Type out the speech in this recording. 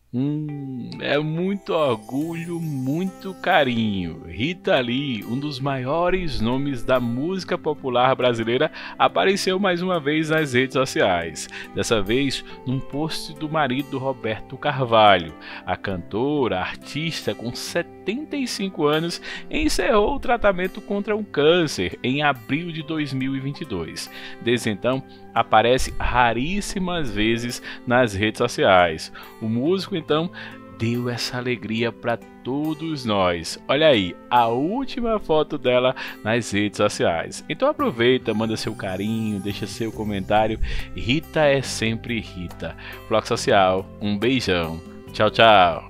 É muito orgulho, muito carinho. Rita Lee, um dos maiores nomes da música popular brasileira, apareceu mais uma vez nas redes sociais. Dessa vez, num post do marido Roberto Carvalho. A cantora, artista com 75 anos, encerrou o tratamento contra um câncer em abril de 2022. Desde então, aparece raríssimas vezes nas redes sociais. O músico então deu essa alegria para todos nós. Olha aí, a última foto dela nas redes sociais. Então aproveita, manda seu carinho, deixa seu comentário. Rita é sempre Rita. Floco Social, um beijão. Tchau, tchau.